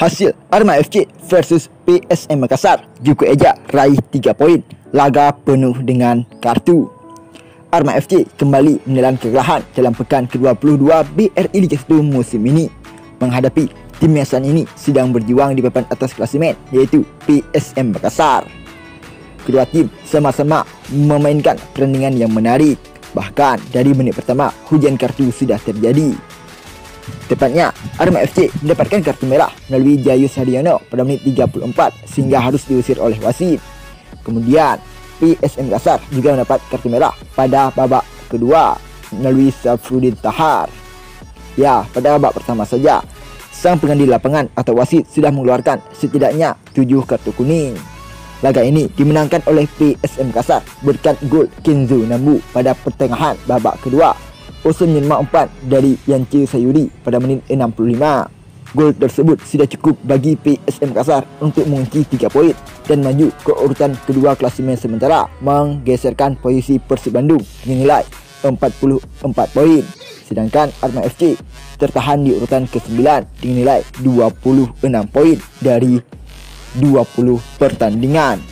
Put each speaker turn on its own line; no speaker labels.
Hasil Arema FC versus PSM Makassar, Juku Eja raih 3 poin, laga penuh dengan kartu. Arema FC kembali menelan kekalahan dalam pekan ke-22 BRI Liga 1 musim ini, menghadapi tim yang saat ini sedang berjuang di papan atas klasemen, yaitu PSM Makassar. Kedua tim sama-sama memainkan pertandingan yang menarik. Bahkan dari menit pertama hujan kartu sudah terjadi. Tepatnya Arema FC mendapatkan kartu merah melalui Jayus Haryono pada menit 34 sehingga harus diusir oleh wasit. Kemudian PSM Makassar juga mendapat kartu merah pada babak kedua melalui Safrudin Tahar. Ya, pada babak pertama saja sang pengganti lapangan atau wasit sudah mengeluarkan setidaknya 7 kartu kuning. Laga ini dimenangkan oleh PSM Makassar berkat gol Kenzo Nambu pada pertengahan babak kedua. Usai menerima umpan dari Yance Sayuri pada menit 65. Gol tersebut sudah cukup bagi PSM Makassar untuk mengunci 3 poin dan maju ke urutan kedua klasemen sementara, menggeserkan posisi Persib Bandung dengan nilai 44 poin. Sedangkan Arema FC tertahan di urutan ke-9 dengan nilai 26 poin dari 20 pertandingan.